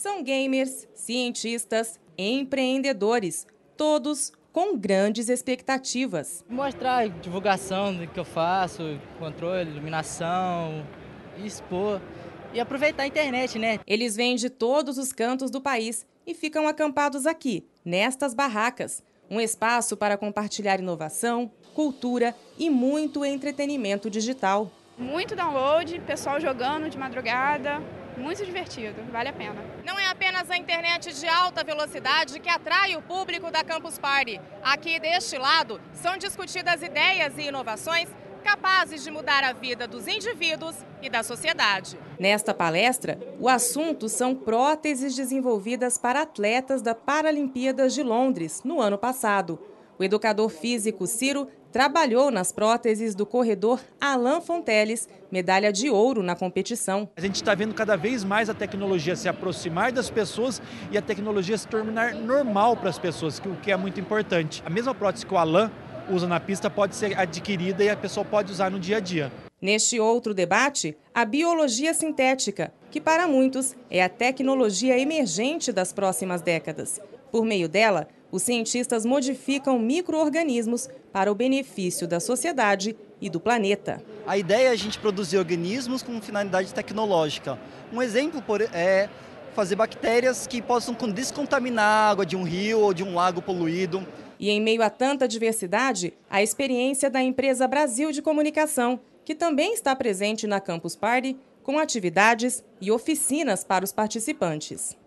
São gamers, cientistas, empreendedores, todos com grandes expectativas. Mostrar a divulgação do que eu faço, controle, iluminação, expor e aproveitar a internet, né? Eles vêm de todos os cantos do país e ficam acampados aqui, nestas barracas. Um espaço para compartilhar inovação, cultura e muito entretenimento digital. Muito download, pessoal jogando de madrugada, muito divertido, vale a pena. Não é apenas a internet de alta velocidade que atrai o público da Campus Party. Aqui deste lado são discutidas ideias e inovações capazes de mudar a vida dos indivíduos e da sociedade. Nesta palestra, o assunto são próteses desenvolvidas para atletas da Paralimpíadas de Londres, no ano passado. O educador físico Ciro trabalhou nas próteses do corredor Alain Fonteles, medalha de ouro na competição. A gente está vendo cada vez mais a tecnologia se aproximar das pessoas e a tecnologia se tornar normal para as pessoas, o que é muito importante. A mesma prótese que o Alain usa na pista pode ser adquirida e a pessoa pode usar no dia a dia. Neste outro debate, a biologia sintética, que para muitos é a tecnologia emergente das próximas décadas. Por meio dela, os cientistas modificam micro-organismos para o benefício da sociedade e do planeta. A ideia é a gente produzir organismos com finalidade tecnológica. Um exemplo é fazer bactérias que possam descontaminar a água de um rio ou de um lago poluído. E em meio a tanta diversidade, a experiência da empresa Brasil de Comunicação, que também está presente na Campus Party, com atividades e oficinas para os participantes.